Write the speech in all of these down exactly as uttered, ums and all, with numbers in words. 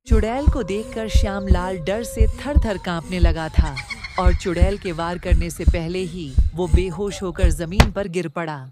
चुड़ैल को देखकर श्यामलाल डर से थर-थर कांपने लगा था और चुड़ैल के वार करने से पहले ही वो बेहोश होकर जमीन पर गिर पड़ा।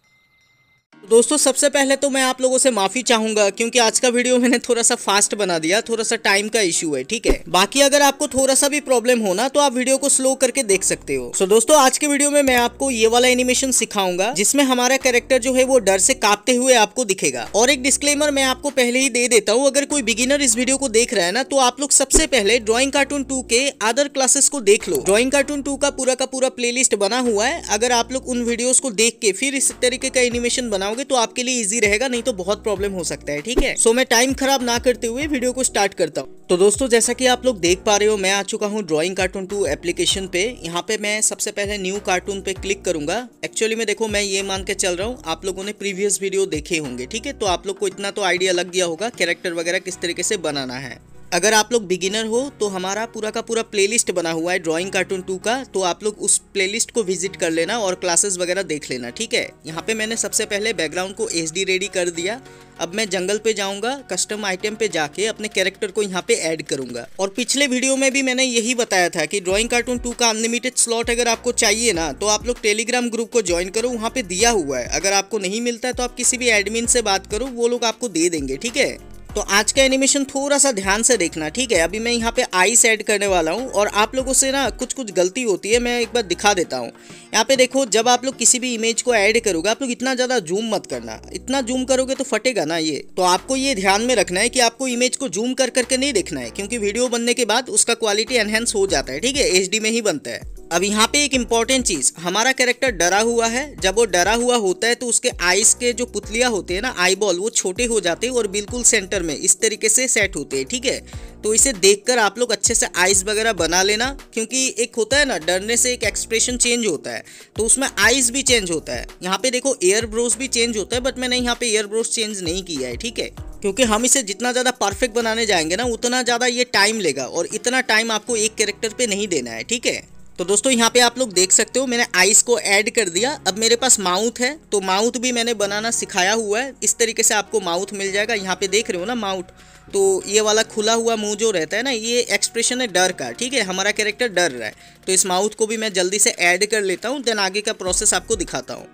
दोस्तों सबसे पहले तो मैं आप लोगों से माफी चाहूंगा क्योंकि आज का वीडियो मैंने थोड़ा सा फास्ट बना दिया, थोड़ा सा टाइम का इश्यू है, ठीक है। बाकी अगर आपको थोड़ा सा भी प्रॉब्लम हो ना तो आप वीडियो को स्लो करके देख सकते हो। सो so, दोस्तों आज के वीडियो में मैं आपको ये वाला एनिमेशन सिखाऊंगा जिसमें हमारा कैरेक्टर जो है वो डर से कांपते हुए आपको दिखेगा। और एक डिस्क्लेमर मैं आपको पहले ही दे देता हूँ, अगर कोई बिगिनर इस वीडियो को देख रहा है ना तो आप लोग सबसे पहले ड्रॉइंग कार्टून टू के अदर क्लासेस को देख लो। ड्रॉइंग कार्टून टू का पूरा का पूरा प्लेलिस्ट बना हुआ है, अगर आप लोग उन वीडियोस को देख के फिर इस तरीके का एनिमेशन बनाओगे तो आपके लिए इजी रहेगा, नहीं तो बहुत प्रॉब्लम हो सकता है, ठीक है। सो मैं टाइम खराब ना करते हुए वीडियो को स्टार्ट करता हूँ। तो दोस्तों जैसा कि आप लोग देख पा रहे हो मैं आ चुका हूँ ड्रॉइंग कार्टून टू एप्लीकेशन पे। यहाँ पे मैं सबसे पहले न्यू कार्टून पे क्लिक करूंगा। एक्चुअली में देखो मैं ये मान के चल रहा हूँ आप लोगों ने प्रीवियस वीडियो देखे होंगे, ठीक है, तो आप लोग को इतना तो आइडिया लग गया होगा कैरेक्टर वगैरह किस तरीके से बनाना है। अगर आप लोग बिगिनर हो तो हमारा पूरा का पूरा प्लेलिस्ट बना हुआ है ड्राइंग कार्टून टू का, तो आप लोग उस प्लेलिस्ट को विजिट कर लेना और क्लासेस वगैरह देख लेना, ठीक है। यहाँ पे मैंने सबसे पहले बैकग्राउंड को एचडी रेडी कर दिया। अब मैं जंगल पे जाऊंगा, कस्टम आइटम पे जाके अपने कैरेक्टर को यहाँ पे ऐड करूंगा। और पिछले वीडियो में भी मैंने यही बताया था कि ड्राइंग कार्टून टू का अनलिमिटेड स्लॉट अगर आपको चाहिए ना तो आप लोग टेलीग्राम ग्रुप को ज्वाइन करो, वहाँ पे दिया हुआ है। अगर आपको नहीं मिलता है तो आप किसी भी एडमिन से बात करो, वो लोग आपको दे देंगे, ठीक है। तो आज का एनिमेशन थोड़ा सा ध्यान से देखना, ठीक है। अभी मैं यहाँ पे आइस ऐड करने वाला हूँ और आप लोगों से ना कुछ कुछ गलती होती है, मैं एक बार दिखा देता हूँ। यहाँ पे देखो जब आप लोग किसी भी इमेज को ऐड करोगे आप लोग इतना ज़्यादा जूम मत करना, इतना जूम करोगे तो फटेगा ना ये। तो आपको ये ध्यान में रखना है कि आपको इमेज को जूम कर करके नहीं देखना है, क्योंकि वीडियो बनने के बाद उसका क्वालिटी एनहेंस हो जाता है, ठीक है, एच डी में ही बनता है। अब यहाँ पे एक इम्पॉर्टेंट चीज, हमारा कैरेक्टर डरा हुआ है, जब वो डरा हुआ होता है तो उसके आईज के जो पुतलियां होते हैं ना, आई बॉल, वो छोटे हो जाते हैं और बिल्कुल सेंटर में इस तरीके से सेट होते हैं, ठीक है। तो इसे देखकर आप लोग अच्छे से आईज वगैरह बना लेना, क्योंकि एक होता है ना डरने से एक एक्सप्रेशन चेंज होता है तो उसमें आईज भी चेंज होता है। यहाँ पे देखो एयर ब्रोस भी चेंज होता है, बट मैंने यहाँ पे एयर ब्रोस चेंज नहीं किया है, ठीक है, क्योंकि हम इसे जितना ज़्यादा परफेक्ट बनाने जाएंगे ना उतना ज़्यादा ये टाइम लेगा और इतना टाइम आपको एक कैरेक्टर पे नहीं देना है, ठीक है। तो दोस्तों यहाँ पे आप लोग देख सकते हो मैंने आइस को ऐड कर दिया। अब मेरे पास माउथ है तो माउथ भी मैंने बनाना सिखाया हुआ है, इस तरीके से आपको माउथ मिल जाएगा। यहाँ पे देख रहे हो ना माउथ, तो ये वाला खुला हुआ मुंह जो रहता है ना, ये एक्सप्रेशन है डर का, ठीक है, हमारा कैरेक्टर डर रहा है। तो इस माउथ को भी मैं जल्दी से ऐड कर लेता हूँ, देन आगे का प्रोसेस आपको दिखाता हूँ।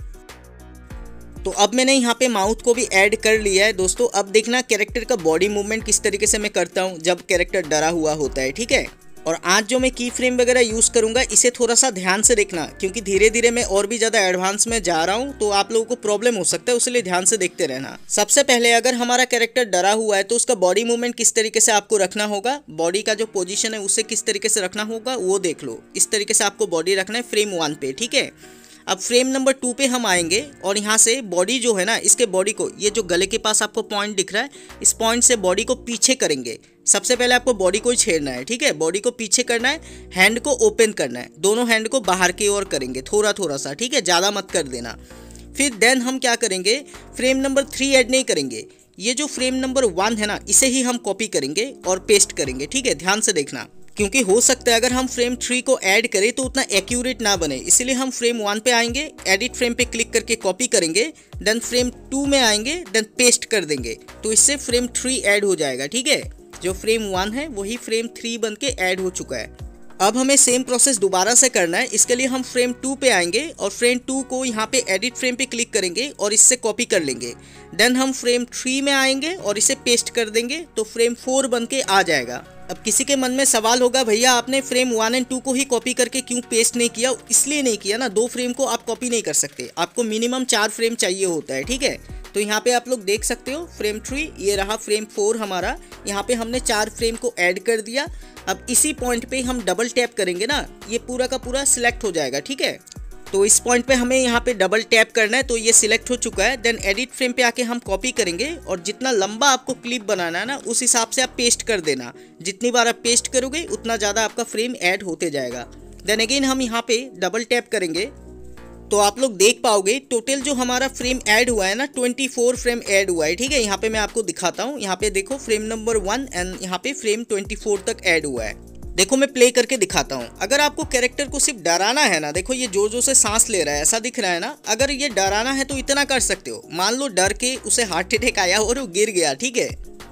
तो अब मैंने यहाँ पे माउथ को भी ऐड कर लिया है दोस्तों। अब देखना कैरेक्टर का बॉडी मूवमेंट किस तरीके से मैं करता हूँ जब कैरेक्टर डरा हुआ होता है, ठीक है। और आज जो मैं की फ्रेम वगैरह यूज़ करूंगा इसे थोड़ा सा ध्यान से देखना, क्योंकि धीरे धीरे मैं और भी ज़्यादा एडवांस में जा रहा हूं तो आप लोगों को प्रॉब्लम हो सकता है, इसलिए ध्यान से देखते रहना। सबसे पहले अगर हमारा कैरेक्टर डरा हुआ है तो उसका बॉडी मूवमेंट किस तरीके से आपको रखना होगा, बॉडी का जो पोजीशन है उसे किस तरीके से रखना होगा वो देख लो। इस तरीके से आपको बॉडी रखना है फ्रेम वन पे, ठीक है। अब फ्रेम नंबर टू पे हम आएंगे और यहाँ से बॉडी जो है ना, इसके बॉडी को, ये जो गले के पास आपको पॉइंट दिख रहा है, इस पॉइंट से बॉडी को पीछे करेंगे। सबसे पहले आपको बॉडी को ही छेड़ना है, ठीक है, बॉडी को पीछे करना है, हैंड को ओपन करना है, दोनों हैंड को बाहर की ओर करेंगे थोड़ा थोड़ा सा, ठीक है, ज़्यादा मत कर देना। फिर देन हम क्या करेंगे, फ्रेम नंबर थ्री ऐड नहीं करेंगे, ये जो फ्रेम नंबर वन है ना इसे ही हम कॉपी करेंगे और पेस्ट करेंगे, ठीक है, ध्यान से देखना, क्योंकि हो सकता है अगर हम फ्रेम थ्री को ऐड करें तो उतना एक्यूरेट ना बने, इसलिए हम फ्रेम वन पे आएंगे, एडिट फ्रेम पे क्लिक करके कॉपी करेंगे, देन फ्रेम टू में आएंगे, देन पेस्ट कर देंगे, तो इससे फ्रेम थ्री ऐड हो जाएगा, ठीक है। जो फ्रेम वन है वही फ्रेम थ्री बन के ऐड हो चुका है। अब हमें सेम प्रोसेस दोबारा से करना है, इसके लिए हम फ्रेम टू पे आएंगे और फ्रेम टू को यहाँ पे एडिट फ्रेम पे क्लिक करेंगे और इससे कॉपी कर लेंगे, देन हम फ्रेम थ्री में आएंगे और इसे पेस्ट कर देंगे तो फ्रेम फोर बन के आ जाएगा। अब किसी के मन में सवाल होगा, भैया आपने फ्रेम वन एंड टू को ही कॉपी करके क्यों पेस्ट नहीं किया? इसलिए नहीं किया ना, दो फ्रेम को आप कॉपी नहीं कर सकते, आपको मिनिमम चार फ्रेम चाहिए होता है, ठीक है। तो यहाँ पे आप लोग देख सकते हो फ्रेम थ्री, ये रहा फ्रेम फोर हमारा, यहाँ पे हमने चार फ्रेम को ऐड कर दिया। अब इसी पॉइंट पे हम डबल टैप करेंगे ना, ये पूरा का पूरा सिलेक्ट हो जाएगा, ठीक है। तो इस पॉइंट पे हमें यहाँ पे डबल टैप करना है, तो ये सिलेक्ट हो चुका है। देन एडिट फ्रेम पे आके हम कॉपी करेंगे और जितना लंबा आपको क्लिप बनाना है ना उस हिसाब से आप पेस्ट कर देना, जितनी बार आप पेस्ट करोगे उतना ज़्यादा आपका फ्रेम ऐड होते जाएगा। देन अगेन हम यहाँ पे डबल टैप करेंगे तो आप लोग देख पाओगे टोटल जो हमारा फ्रेम ऐड हुआ है ना चौबीस फ्रेम ऐड हुआ है, ठीक है। यहाँ पे मैं आपको दिखाता हूँ, यहाँ पे देखो फ्रेम नंबर वन एंड यहाँ पे फ्रेम चौबीस तक ऐड हुआ है। देखो मैं प्ले करके दिखाता हूँ। अगर आपको कैरेक्टर को सिर्फ डराना है ना, देखो ये जोर जोर से सांस ले रहा है, ऐसा दिख रहा है ना, अगर ये डराना है तो इतना कर सकते हो। मान लो डर के उसे हार्ट अटैक आया और वो गिर गया, ठीक है,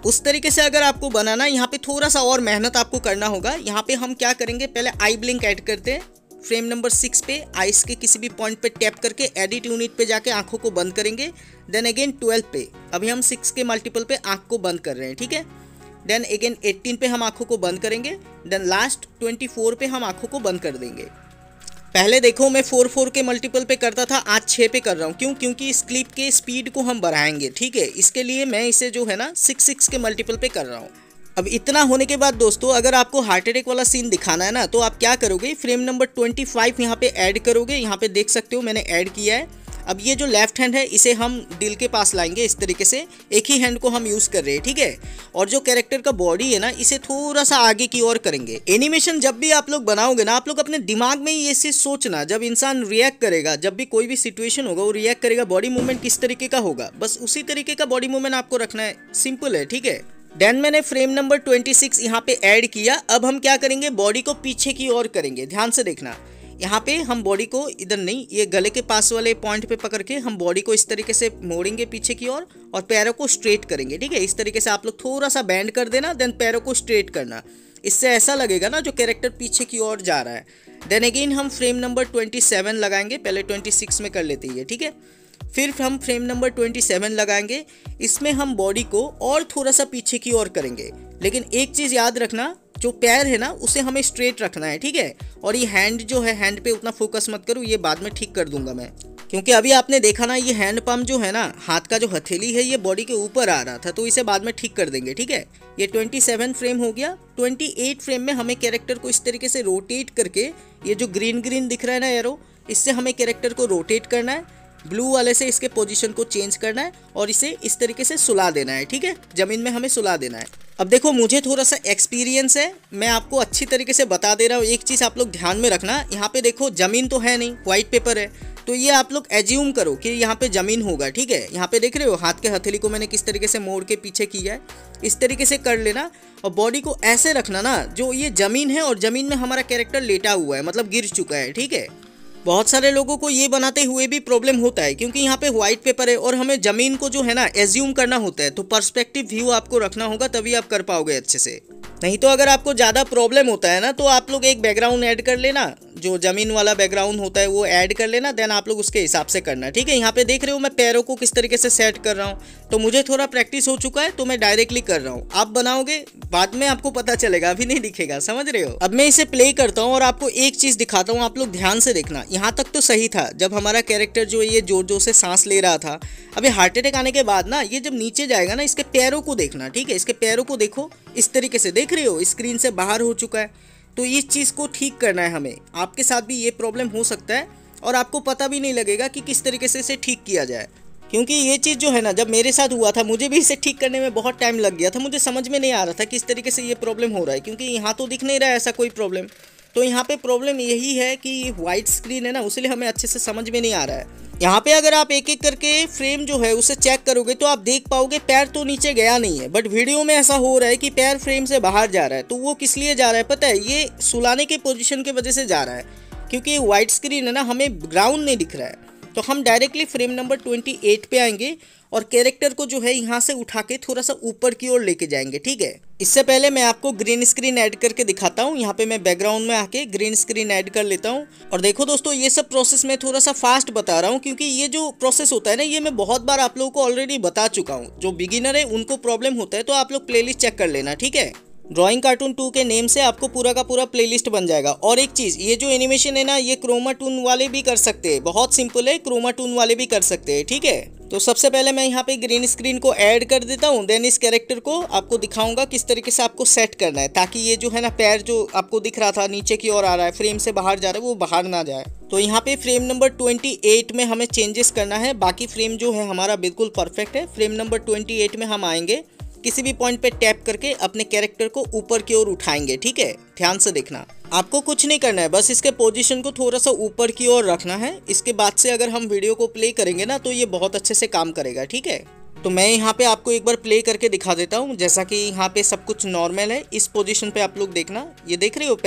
उस तरीके से अगर आपको बनाना, यहाँ पे थोड़ा सा और मेहनत आपको करना होगा। यहाँ पे हम क्या करेंगे, पहले आई ब्लिंक ऐड करते हैं। फ्रेम नंबर सिक्स पे आइस के किसी भी पॉइंट पे टैप करके एडिट यूनिट पे जाके आंखों को बंद करेंगे। देन अगेन ट्वेल्व पे, अभी हम सिक्स के मल्टीपल पे आंख को बंद कर रहे हैं, ठीक है। देन अगेन एटीन पे हम आंखों को बंद करेंगे। देन लास्ट ट्वेंटी फोर पे हम आंखों को बंद कर देंगे। पहले देखो मैं फोर फोर के मल्टीपल पे करता था, आज छः पे कर रहा हूँ। क्यों? क्योंकि इस क्लिप के स्पीड को हम बढ़ाएंगे, ठीक है। इसके लिए मैं इसे जो है ना सिक्स सिक्स के मल्टीपल पे कर रहा हूँ। अब इतना होने के बाद दोस्तों, अगर आपको हार्ट अटैक वाला सीन दिखाना है ना, तो आप क्या करोगे, फ्रेम नंबर ट्वेंटी फाइव यहाँ पे ऐड करोगे। यहाँ पे देख सकते हो मैंने ऐड किया है। अब ये जो लेफ्ट हैंड है इसे हम दिल के पास लाएंगे इस तरीके से, एक ही हैंड को हम यूज़ कर रहे हैं, ठीक है। और जो कैरेक्टर का बॉडी है ना, इसे थोड़ा सा आगे की ओर करेंगे। एनिमेशन जब भी आप लोग बनाओगे ना, आप लोग अपने दिमाग में ये चीज़ सोचना, जब इंसान रिएक्ट करेगा, जब भी कोई भी सिचुएशन होगा वो रिएक्ट करेगा, बॉडी मूवमेंट किस तरीके का होगा, बस उसी तरीके का बॉडी मूवमेंट आपको रखना है। सिंपल है, ठीक है। देन मैंने फ्रेम नंबर ट्वेंटी सिक्स यहाँ पे ऐड किया। अब हम क्या करेंगे, बॉडी को पीछे की ओर करेंगे। ध्यान से देखना, यहाँ पे हम बॉडी को इधर नहीं, ये गले के पास वाले पॉइंट पे पकड़ के हम बॉडी को इस तरीके से मोड़ेंगे पीछे की ओर, और पैरों को स्ट्रेट करेंगे, ठीक है। इस तरीके से आप लोग थोड़ा सा बैंड कर देना, देन पैरों को स्ट्रेट करना। इससे ऐसा लगेगा ना जो कैरेक्टर पीछे की ओर जा रहा है। देन अगेन हम फ्रेम नंबर ट्वेंटी सेवन लगाएंगे। पहले ट्वेंटी सिक्स में कर लेते हैं, ठीक है। फिर हम फ्रेम नंबर ट्वेंटी सेवन लगाएंगे। इसमें हम बॉडी को और थोड़ा सा पीछे की ओर करेंगे, लेकिन एक चीज़ याद रखना, जो पैर है ना उसे हमें स्ट्रेट रखना है, ठीक है। और ये हैंड जो है, हैंड पे उतना फोकस मत करो, ये बाद में ठीक कर दूंगा मैं। क्योंकि अभी आपने देखा ना, ये हैंड पंप जो है ना, हाथ का जो हथेली है, ये बॉडी के ऊपर आ रहा था, तो इसे बाद में ठीक कर देंगे, ठीक है। ये ट्वेंटी सेवन फ्रेम हो गया। ट्वेंटी एट फ्रेम में हमें कैरेक्टर को इस तरीके से रोटेट करके, ये जो ग्रीन ग्रीन दिख रहा है ना एरो, इससे हमें कैरेक्टर को रोटेट करना है। ब्लू वाले से इसके पोजीशन को चेंज करना है और इसे इस तरीके से सुला देना है, ठीक है। जमीन में हमें सुला देना है। अब देखो, मुझे थोड़ा सा एक्सपीरियंस है, मैं आपको अच्छी तरीके से बता दे रहा हूँ। एक चीज़ आप लोग ध्यान में रखना, यहाँ पे देखो ज़मीन तो है नहीं, वाइट पेपर है, तो ये आप लोग एज्यूम करो कि यहाँ पे ज़मीन होगा, ठीक है। यहाँ पे देख रहे हो हाथ के हथेली को मैंने किस तरीके से मोड़ के पीछे किया है, इस तरीके से कर लेना। और बॉडी को ऐसे रखना ना, जो ये ज़मीन है और ज़मीन में हमारा कैरेक्टर लेटा हुआ है, मतलब गिर चुका है, ठीक है। बहुत सारे लोगों को ये बनाते हुए भी प्रॉब्लम होता है, क्योंकि यहाँ पे व्हाइट पेपर है और हमें ज़मीन को जो है ना एज्यूम करना होता है। तो पर्सपेक्टिव व्यू आपको रखना होगा, तभी आप कर पाओगे अच्छे से। नहीं तो अगर आपको ज़्यादा प्रॉब्लम होता है ना, तो आप लोग एक बैकग्राउंड ऐड कर लेना, जो ज़मीन वाला बैकग्राउंड होता है वो ऐड कर लेना। देन आप लोग उसके हिसाब से करना, ठीक है। यहाँ पे देख रहे हो मैं पैरों को किस तरीके से सेट कर रहा हूँ, तो मुझे थोड़ा प्रैक्टिस हो चुका है, तो मैं डायरेक्टली कर रहा हूँ। आप बनाओगे बाद में आपको पता चलेगा, अभी नहीं दिखेगा, समझ रहे हो। अब मैं इसे प्ले करता हूँ और आपको एक चीज़ दिखाता हूँ, आप लोग ध्यान से देखना। यहाँ तक तो सही था, जब हमारा कैरेक्टर जो है ये जोर जोर से सांस ले रहा था। अभी हार्ट अटैक आने के बाद ना, ये जब नीचे जाएगा ना, इसके पैरों को देखना, ठीक है। इसके पैरों को देखो, इस तरीके से देख रहे हो, स्क्रीन से बाहर हो चुका है। तो इस चीज़ को ठीक करना है हमें। आपके साथ भी ये प्रॉब्लम हो सकता है और आपको पता भी नहीं लगेगा कि किस तरीके से इसे ठीक किया जाए। क्योंकि ये चीज़ जो है ना, जब मेरे साथ हुआ था, मुझे भी इसे ठीक करने में बहुत टाइम लग गया था। मुझे समझ में नहीं आ रहा था किस तरीके से ये प्रॉब्लम हो रहा है, क्योंकि यहाँ तो दिख नहीं रहा है ऐसा कोई प्रॉब्लम। तो यहाँ पे प्रॉब्लम यही है कि वाइट स्क्रीन है ना, उसलिए हमें अच्छे से समझ में नहीं आ रहा है। यहाँ पे अगर आप एक एक करके फ्रेम जो है उसे चेक करोगे तो आप देख पाओगे पैर तो नीचे गया नहीं है, बट वीडियो में ऐसा हो रहा है कि पैर फ्रेम से बाहर जा रहा है। तो वो किस लिए जा रहा है पता है? ये सुलाने के पोजीशन की वजह से जा रहा है, क्योंकि वाइट स्क्रीन है ना, हमें ग्राउंड नहीं दिख रहा है। तो हम directly frame number twenty eight पे आएंगे और कैरेक्टर को जो है यहाँ से उठा के थोड़ा सा ऊपर की ओर लेके जाएंगे, ठीक है। इससे पहले मैं आपको ग्रीन स्क्रीन ऐड करके दिखाता हूँ। यहाँ पे मैं बैकग्राउंड में आके ग्रीन स्क्रीन ऐड कर लेता हूँ। और देखो दोस्तों, ये सब प्रोसेस मैं थोड़ा सा फास्ट बता रहा हूँ, क्योंकि ये जो प्रोसेस होता है ना, ये मैं बहुत बार आप लोगों को ऑलरेडी बता चुका हूँ। जो बिगिनर है उनको प्रॉब्लम होता है तो आप लोग प्लेलिस्ट चेक कर लेना, ठीक है। ड्राइंग कार्टून टू के नेम से आपको पूरा का पूरा प्लेलिस्ट बन जाएगा। और एक चीज़, ये जो एनिमेशन है ना, ये क्रोमा टून वाले भी कर सकते हैं, बहुत सिंपल है, क्रोमा टून वाले भी कर सकते हैं, ठीक है। तो सबसे पहले मैं यहाँ पे ग्रीन स्क्रीन को ऐड कर देता हूँ। देन इस कैरेक्टर को आपको दिखाऊंगा किस तरीके से आपको सेट करना है, ताकि ये जो है ना पैर जो आपको दिख रहा था नीचे की ओर आ रहा है, फ्रेम से बाहर जा रहा है, वो बाहर ना जाए। तो यहाँ पे फ्रेम नंबर ट्वेंटी एट में हमें चेंजेस करना है। बाकी फ्रेम जो है हमारा बिल्कुल परफेक्ट है। फ्रेम नंबर ट्वेंटी एट में हम आएंगे, किसी भी पॉइंट पे टैप करके अपने कैरेक्टर को ऊपर की ओर उठाएंगे, ठीक है। ध्यान से देखना, आपको कुछ नहीं करना है, बस इसके पोजीशन को थोड़ा सा ऊपर की ओर रखना है। इसके बाद से अगर हम वीडियो को प्ले करेंगे ना, तो ये बहुत अच्छे से काम करेगा, ठीक है। तो मैं यहाँ पे आपको एक बार प्ले करके दिखा देता हूँ। जैसा कि यहाँ पे सब कुछ नॉर्मल है, इस पोजीशन पे आप लोग देखना, ये देख रहे हो पैर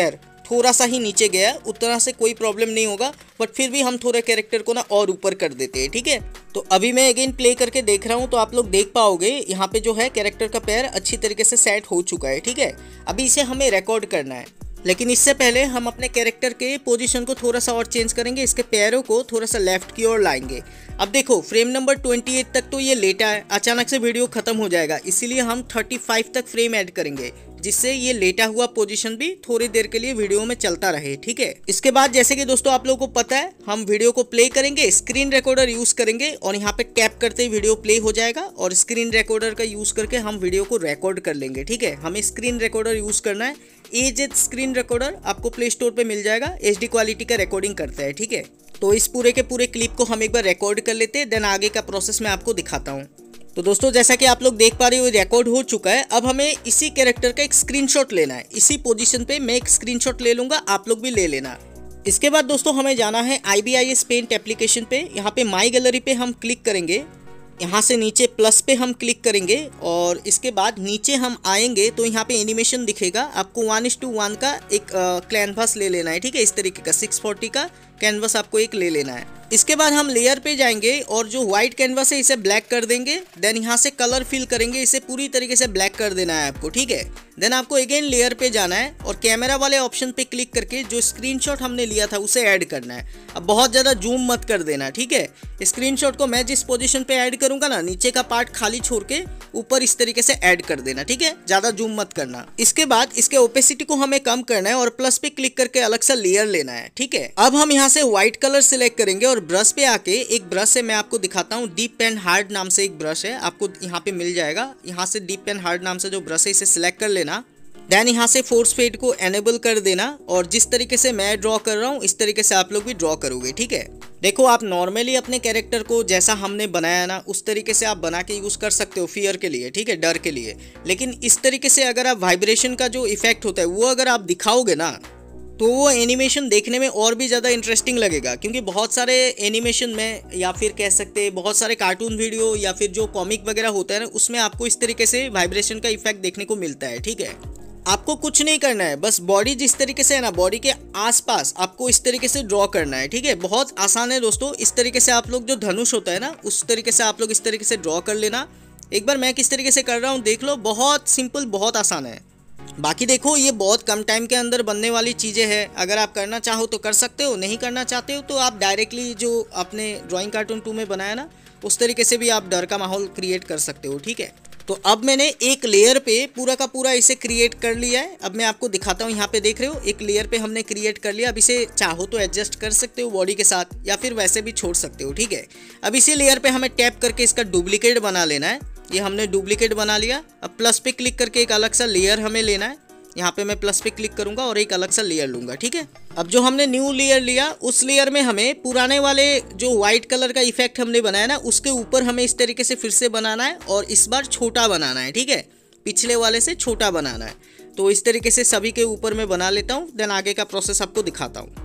थोड़ा सा ही नीचे गया, उतना से कोई प्रॉब्लम नहीं होगा, बट फिर भी हम थोड़ा कैरेक्टर को ना और ऊपर कर देते हैं, ठीक है। तो अभी मैं अगेन प्ले करके देख रहा हूँ, तो आप लोग देख पाओगे यहाँ पे जो है कैरेक्टर का पैर अच्छी तरीके से सेट हो चुका है, ठीक है। अभी इसे हमें रिकॉर्ड करना है, लेकिन इससे पहले हम अपने कैरेक्टर के पोजीशन को थोड़ा सा और चेंज करेंगे, इसके पैरों को थोड़ा सा लेफ्ट की ओर लाएंगे। अब देखो फ्रेम नंबर अट्ठाईस तक तो ये लेटा है, अचानक से वीडियो खत्म हो जाएगा, इसीलिए हम पैंतीस तक फ्रेम ऐड करेंगे, जिससे ये लेटा हुआ पोजीशन भी थोड़ी देर के लिए वीडियो में चलता रहे, ठीक है। इसके बाद जैसे कि दोस्तों आप लोगों को पता है, हम वीडियो को प्ले करेंगे, स्क्रीन रिकॉर्डर यूज करेंगे और यहाँ पे टैप करते ही वीडियो प्ले हो जाएगा और स्क्रीन रिकॉर्डर का यूज करके हम वीडियो को रिकॉर्ड कर लेंगे, ठीक है। हमें स्क्रीन रिकॉर्डर यूज करना है, एजेड स्क्रीन रिकॉर्डर आपको प्ले स्टोर पे मिल जाएगा, एचडी क्वालिटी का रिकॉर्डिंग करता है, ठीक है। तो इस पूरे के पूरे क्लिप को हम एक बार रिकॉर्ड कर लेते हैं, देन आगे का प्रोसेस मैं आपको दिखाता हूँ। तो दोस्तों जैसा कि आप लोग देख पा रहे हो रिकॉर्ड हो चुका है। अब हमें इसी कैरेक्टर का एक स्क्रीनशॉट लेना है, इसी पोजीशन पे मैं एक स्क्रीनशॉट ले लूंगा, आप लोग भी ले लेना। इसके बाद दोस्तों हमें जाना है I B I S paint application पे, यहाँ पे माई गैलरी पे हम क्लिक करेंगे, यहाँ से नीचे प्लस पे हम क्लिक करेंगे और इसके बाद नीचे हम आएंगे तो यहाँ पे एनिमेशन दिखेगा, आपको वन इस टू वन का एक कैनवास ले लेना है, ठीक है। इस तरीके का सिक्स फोर्टी का कैनवास आपको एक ले लेना है। इसके बाद हम लेयर पे जाएंगे और जो व्हाइट कैनवास है इसे ब्लैक कर देंगे, देन यहाँ से कलर फिल करेंगे, इसे पूरी तरीके से ब्लैक कर देना है आपको, ठीक है। देन आपको अगेन लेयर पे जाना है और कैमरा वाले ऑप्शन पे क्लिक करके जो स्क्रीनशॉट हमने लिया था उसे ऐड करना है। अब बहुत ज़्यादा जूम मत कर देना, ठीक है। स्क्रीनशॉट को मैं जिस पोजीशन पे ऐड करूंगा ना, नीचे का पार्ट खाली छोड़ के ऊपर इस तरीके से ऐड कर देना, ठीक है, ज़्यादा जूम मत करना। इसके बाद इसके ओपेसिटी को हमें कम करना है और प्लस पे क्लिक करके अलग सा लेयर लेना है, ठीक है। अब हम यहाँ से व्हाइट कलर सिलेक्ट करेंगे और ब्रश पे आके एक ब्रश है, मैं आपको दिखाता हूँ, डीप एंड हार्ड नाम से एक ब्रश है, आपको यहाँ पे मिल जाएगा। यहाँ से डीप एंड हार्ड नाम से जो ब्रश है इसे सिलेक्ट कर लेना, देन यहाँ से फोर्स फेड को एनेबल कर देना और जिस तरीके से मैं ड्रॉ कर रहा हूँ इस तरीके से आप लोग भी ड्रॉ करोगे, ठीक है। देखो आप नॉर्मली अपने कैरेक्टर को जैसा हमने बनाया ना उस तरीके से आप बना के यूज़ कर सकते हो फियर के लिए, ठीक है, डर के लिए। लेकिन इस तरीके से अगर आप वाइब्रेशन का जो इफेक्ट होता है वो अगर आप दिखाओगे ना तो वो एनिमेशन देखने में और भी ज़्यादा इंटरेस्टिंग लगेगा, क्योंकि बहुत सारे एनिमेशन में या फिर कह सकते हैं बहुत सारे कार्टून वीडियो या फिर जो कॉमिक वगैरह होता है ना उसमें आपको इस तरीके से वाइब्रेशन का इफेक्ट देखने को मिलता है, ठीक है। आपको कुछ नहीं करना है, बस बॉडी जिस तरीके से है ना, बॉडी के आसपास आपको इस तरीके से ड्रॉ करना है, ठीक है। बहुत आसान है दोस्तों, इस तरीके से आप लोग जो धनुष होता है ना उस तरीके से आप लोग इस तरीके से ड्रॉ कर लेना। एक बार मैं किस तरीके से कर रहा हूँ देख लो, बहुत सिंपल, बहुत आसान है। बाकी देखो ये बहुत कम टाइम के अंदर बनने वाली चीज़ें हैं, अगर आप करना चाहो तो कर सकते हो, नहीं करना चाहते हो तो आप डायरेक्टली जो आपने ड्राइंग कार्टून टू में बनाया ना उस तरीके से भी आप डर का माहौल क्रिएट कर सकते हो, ठीक है। तो अब मैंने एक लेयर पे पूरा का पूरा इसे क्रिएट कर लिया है। अब मैं आपको दिखाता हूँ, यहाँ पे देख रहे हो एक लेयर पे हमने क्रिएट कर लिया। अब इसे चाहो तो एडजस्ट कर सकते हो बॉडी के साथ या फिर वैसे भी छोड़ सकते हो, ठीक है। अब इसी लेयर पे हमें टैप करके इसका डुप्लीकेट बना लेना है, ये हमने डुप्लीकेट बना लिया। अब प्लस पे क्लिक करके एक अलग सा लेयर हमें लेना है, यहाँ पे मैं प्लस पे क्लिक करूंगा और एक अलग सा लेयर लूंगा, ठीक है। अब जो हमने न्यू लेयर लिया उस लेयर में हमें पुराने वाले जो व्हाइट कलर का इफेक्ट हमने बनाया ना उसके ऊपर हमें इस तरीके से फिर से बनाना है और इस बार छोटा बनाना है, ठीक है, पिछले वाले से छोटा बनाना है। तो इस तरीके से सभी के ऊपर मैं बना लेता हूँ, देन आगे का प्रोसेस आपको दिखाता हूँ।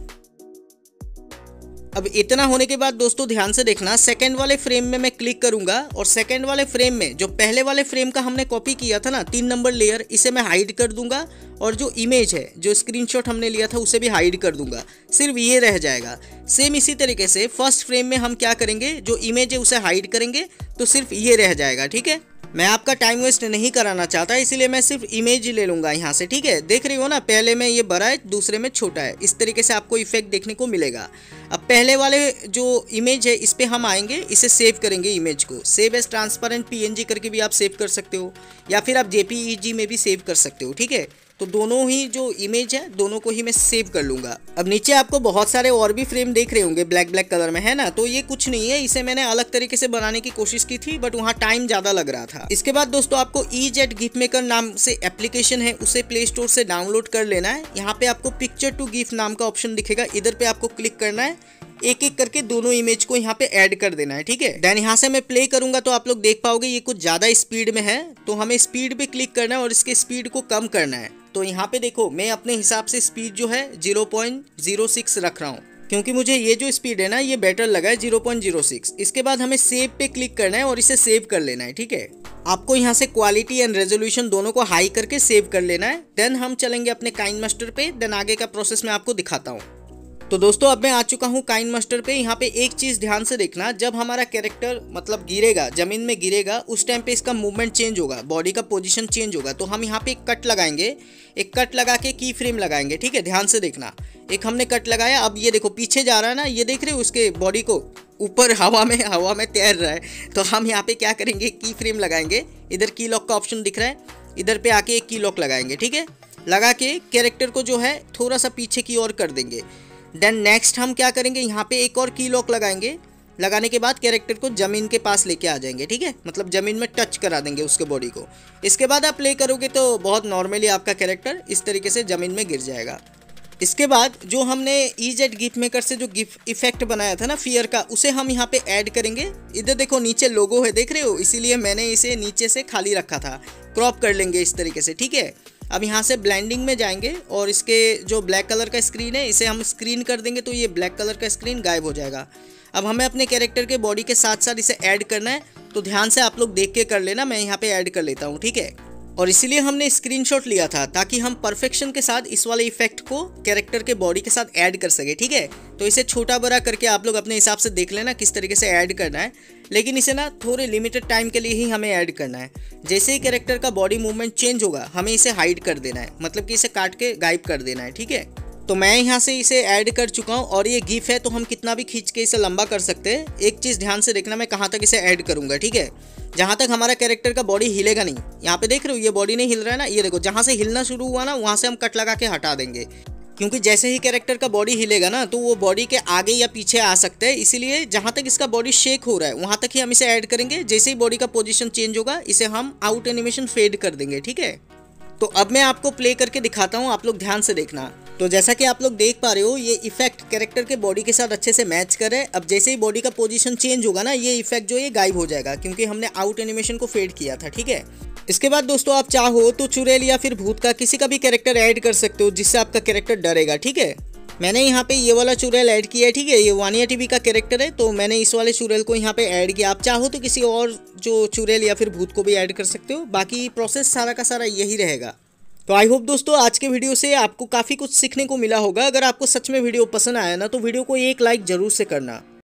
अब इतना होने के बाद दोस्तों ध्यान से देखना, सेकंड वाले फ्रेम में मैं क्लिक करूंगा और सेकंड वाले फ्रेम में जो पहले वाले फ्रेम का हमने कॉपी किया था ना तीन नंबर लेयर, इसे मैं हाइड कर दूंगा और जो इमेज है जो स्क्रीनशॉट हमने लिया था उसे भी हाइड कर दूंगा, सिर्फ ये रह जाएगा। सेम इसी तरीके से फर्स्ट फ्रेम में हम क्या करेंगे, जो इमेज है उसे हाइड करेंगे तो सिर्फ ये रह जाएगा, ठीक है। मैं आपका टाइम वेस्ट नहीं कराना चाहता, इसीलिए मैं सिर्फ इमेज ले लूंगा यहाँ से, ठीक है। देख रही हो ना, पहले में ये बड़ा है दूसरे में छोटा है, इस तरीके से आपको इफेक्ट देखने को मिलेगा। अब पहले वाले जो इमेज है इस पे हम आएंगे, इसे सेव करेंगे इमेज को, सेव एज ट्रांसपेरेंट पीएनजी करके भी आप सेव कर सकते हो या फिर आप जेपीईजी में भी सेव कर सकते हो, ठीक है। तो दोनों ही जो इमेज है दोनों को ही मैं सेव कर लूंगा। अब नीचे आपको बहुत सारे और भी फ्रेम देख रहे होंगे ब्लैक ब्लैक कलर में, है ना, तो ये कुछ नहीं है, इसे मैंने अलग तरीके से बनाने की कोशिश की थी बट वहाँ टाइम ज़्यादा लग रहा था। इसके बाद दोस्तों आपको ईजेट गिफ मेकर नाम से एप्लीकेशन है, उसे प्ले स्टोर से डाउनलोड कर लेना है। यहाँ पे आपको पिक्चर टू गिफ नाम का ऑप्शन दिखेगा, इधर पे आपको क्लिक करना है, एक एक करके दोनों इमेज को यहाँ पे ऐड कर देना है, ठीक है। देन यहाँ से मैं प्ले करूंगा तो आप लोग देख पाओगे ये कुछ ज़्यादा स्पीड में है, तो हमें स्पीड पे क्लिक करना है और इसके स्पीड को कम करना है। तो यहाँ पे देखो मैं अपने हिसाब से स्पीड जो है ज़ीरो पॉइंट ज़ीरो सिक्स रख रहा हूँ, क्योंकि मुझे ये जो स्पीड है ना ये बेटर लगा है ज़ीरो पॉइंट ज़ीरो सिक्स। इसके बाद हमें सेव पे क्लिक करना है और इसे सेव कर लेना है, ठीक है। आपको यहाँ से क्वालिटी एंड रेजोल्यूशन दोनों को हाई करके सेव कर लेना है। देन हम चलेंगे अपने काइनमास्टर पे। देन आगे का प्रोसेस मैं आपको दिखाता हूँ। तो दोस्तों अब मैं आ चुका हूँ काइनमास्टर पे। यहाँ पे एक चीज़ ध्यान से देखना, जब हमारा कैरेक्टर मतलब गिरेगा, ज़मीन में गिरेगा, उस टाइम पे इसका मूवमेंट चेंज होगा, बॉडी का पोजीशन चेंज होगा। तो हम यहाँ पे एक कट लगाएंगे, एक कट लगा के की फ्रेम लगाएंगे। ठीक है, ध्यान से देखना। एक हमने कट लगाया, अब ये देखो पीछे जा रहा है ना, ये देख रहे हो उसके बॉडी को, ऊपर हवा में हवा में तैर रहा है। तो हम यहाँ पे क्या करेंगे, की फ्रेम लगाएंगे। इधर की लॉक का ऑप्शन दिख रहा है, इधर पे आके एक की लॉक लगाएंगे। ठीक है, लगा के कैरेक्टर को जो है थोड़ा सा पीछे की ओर कर देंगे। देन नेक्स्ट हम क्या करेंगे, यहाँ पे एक और की लॉक लगाएंगे। लगाने के बाद कैरेक्टर को ज़मीन के पास लेके आ जाएंगे। ठीक है, मतलब ज़मीन में टच करा देंगे उसके बॉडी को। इसके बाद आप प्ले करोगे तो बहुत नॉर्मली आपका कैरेक्टर इस तरीके से ज़मीन में गिर जाएगा। इसके बाद जो हमने ईजेड गिफ मेकर से जो गिफ इफेक्ट बनाया था ना फियर का, उसे हम यहाँ पे ऐड करेंगे। इधर देखो नीचे लोगो है, देख रहे हो, इसीलिए मैंने इसे नीचे से खाली रखा था। क्रॉप कर लेंगे इस तरीके से। ठीक है, अब यहाँ से ब्लेंडिंग में जाएंगे और इसके जो ब्लैक कलर का स्क्रीन है इसे हम स्क्रीन कर देंगे, तो ये ब्लैक कलर का स्क्रीन गायब हो जाएगा। अब हमें अपने कैरेक्टर के बॉडी के साथ साथ इसे ऐड करना है, तो ध्यान से आप लोग देख के कर लेना। मैं यहाँ पे ऐड कर लेता हूँ। ठीक है, और इसीलिए हमने स्क्रीनशॉट लिया था ताकि हम परफेक्शन के साथ इस वाले इफेक्ट को कैरेक्टर के बॉडी के साथ ऐड कर सके। ठीक है, तो इसे छोटा बड़ा करके आप लोग अपने हिसाब से देख लेना किस तरीके से ऐड करना है, लेकिन इसे ना थोड़े लिमिटेड टाइम के लिए ही हमें ऐड करना है। जैसे ही कैरेक्टर का बॉडी मूवमेंट चेंज होगा हमें इसे हाइड कर देना है, मतलब कि इसे काट के गायब कर देना है। ठीक है, तो मैं यहाँ से इसे ऐड कर चुका हूँ और ये गिफ है तो हम कितना भी खींच के इसे लंबा कर सकते हैं। एक चीज़ ध्यान से देखना, मैं कहाँ तक इसे ऐड करूँगा। ठीक है, जहाँ तक हमारा कैरेक्टर का बॉडी हिलेगा नहीं। यहाँ पे देख रहे हो ये बॉडी नहीं हिल रहा है ना, ये देखो जहाँ से हिलना शुरू हुआ ना वहाँ से हम कट लगा के हटा देंगे, क्योंकि जैसे ही कैरेक्टर का बॉडी हिलेगा ना तो वो बॉडी के आगे या पीछे आ सकते हैं। इसीलिए जहाँ तक इसका बॉडी शेक हो रहा है वहाँ तक ही हम इसे ऐड करेंगे। जैसे ही बॉडी का पोजीशन चेंज होगा इसे हम आउट एनिमेशन फेड कर देंगे। ठीक है, तो अब मैं आपको प्ले करके दिखाता हूँ, आप लोग ध्यान से देखना। तो जैसा कि आप लोग देख पा रहे हो ये इफेक्ट कैरेक्टर के बॉडी के साथ अच्छे से मैच कर रहा है। अब जैसे ही बॉडी का पोजीशन चेंज होगा ना ये इफेक्ट जो ये गायब हो जाएगा, क्योंकि हमने आउट एनिमेशन को फेड किया था। ठीक है, इसके बाद दोस्तों आप चाहो तो चुड़ैल या फिर भूत का किसी का भी कैरेक्टर ऐड कर सकते हो जिससे आपका कैरेक्टर डरेगा। ठीक है, मैंने यहाँ पे ये वाला चुड़ैल ऐड किया है। ठीक है, ये वानिया टीवी का कैरेक्टर है, तो मैंने इस वाले चुड़ैल को यहाँ पे ऐड किया। आप चाहो तो किसी और जो चुड़ैल या फिर भूत को भी ऐड कर सकते हो। बाकी प्रोसेस सारा का सारा यही रहेगा। तो आई होप दोस्तों आज के वीडियो से आपको काफ़ी कुछ सीखने को मिला होगा। अगर आपको सच में वीडियो पसंद आया ना तो वीडियो को एक लाइक जरूर से करना।